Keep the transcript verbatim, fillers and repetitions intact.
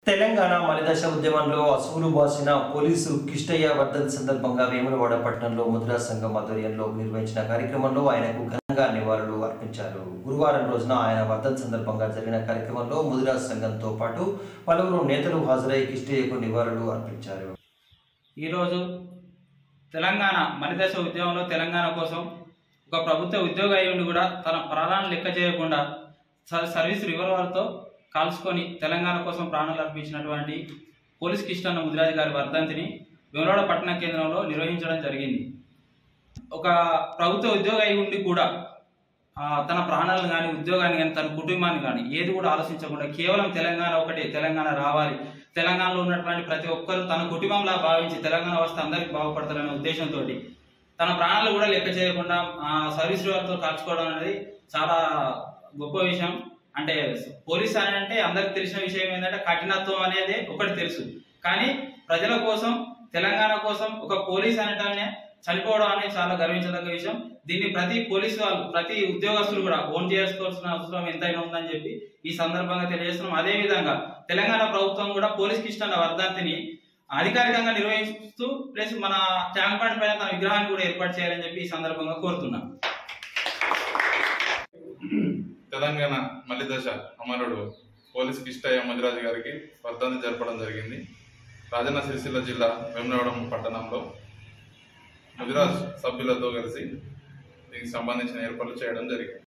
తెలంగాణ మలిదశ ఉద్యమంలో అసువులు బాసిన పోలీసు కిష్టయ్య వర్ధంతి సందర్భంగా వేములవాడ పట్టణంలో ముద్రా సంఘం ఆధ్వర్యంలో నిర్వహించిన కార్యక్రమంలో ఆయనకు ఘనంగా నివాళులు అర్పించారు. గురువారం రోజున ఆయన వర్ధంతి సందర్భంగా జరిగిన కార్యక్రమంలో ముద్రా సంఘంతో పాటు పలువురు నేతలు హాజరై కిష్టయ్యకు నివాళులు అర్పించారు. ఈరోజు తెలంగాణ మలిదశ ఉద్యమంలో తెలంగాణ కోసం ఒక ప్రభుత్వ ఉద్యోగి అయి ఉండి కూడా తన ప్రాణాలను లెక్క చేయకుండా సర్వీస్ రివాల్వర్తో కాల్చుకొని తెలంగాణ కోసం ప్రాణాలు అర్పించినటువంటి పోలీస్ కిష్టన్న ముదిరాజు గారి వర్ధంతిని వేములవాడ పట్టణ కేంద్రంలో నిర్వహించడం జరిగింది. ఒక ప్రభుత్వ ఉద్యోగి అయి ఉండి కూడా తన ప్రాణాలను కానీ ఉద్యోగాన్ని కానీ తన కుటుంబాన్ని కానీ ఏది కూడా ఆలోచించకుండా కేవలం తెలంగాణ ఒకటే, తెలంగాణ రావాలి, తెలంగాణలో ఉన్నటువంటి ప్రతి ఒక్కరూ తన కుటుంబంలా భావించి తెలంగాణ వస్తే అందరికీ బాగుపడతారనే ఉద్దేశంతో తన ప్రాణాలు కూడా లెక్క చేయకుండా సర్వీస్ రివాల్వర్తో కాల్చుకోవడం అనేది చాలా గొప్ప విషయం. అంటే పోలీస్ అని అంటే అందరికి తెలిసిన విషయం ఏంటంటే కఠినత్వం అనేది ఒకటి తెలుసు, కానీ ప్రజల కోసం తెలంగాణ కోసం ఒక పోలీస్ అనటాన్ని చనిపోవడం అనేది చాలా గర్వించదగ్గ విషయం. దీన్ని ప్రతి పోలీసు వాళ్ళు ప్రతి ఉద్యోగస్తులు కూడా ఓన్ చేసుకోవాల్సిన అవసరం ఎంతైనా ఉందని చెప్పి ఈ సందర్భంగా తెలియజేస్తున్నాం. అదే విధంగా తెలంగాణ ప్రభుత్వం కూడా పోలీస్ కిష్టన్న వర్ధంతిని అధికారికంగా నిర్వహిస్తూ ప్లస్ మన ట్యాంక్ బండ్ పైన తన విగ్రహాన్ని కూడా ఏర్పాటు చేయాలని చెప్పి ఈ సందర్భంగా కోరుతున్నాం. తెలంగాణ మలిదశ అమరుడు పోలీస్ కిష్టయ్య ముదిరాజు గారికి వర్ధంతి జరపడం జరిగింది. రాజన్న సిరిసిల్ల జిల్లా వేములవాడ పట్టణంలో ముదిరాజ్ సభ్యులతో కలిసి దీనికి సంబంధించిన ఏర్పాట్లు చేయడం జరిగింది.